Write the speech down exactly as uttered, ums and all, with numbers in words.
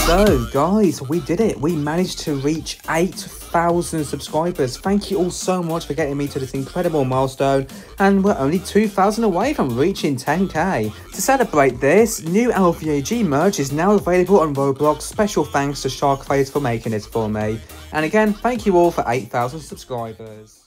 So guys, we did it. We managed to reach eight thousand subscribers. Thank you all so much for getting me to this incredible milestone, and we're only two thousand away from reaching ten K. To celebrate this, new L V A G merch is now available on Roblox. Special thanks to Sharkface for making this for me. And again, thank you all for eight thousand subscribers.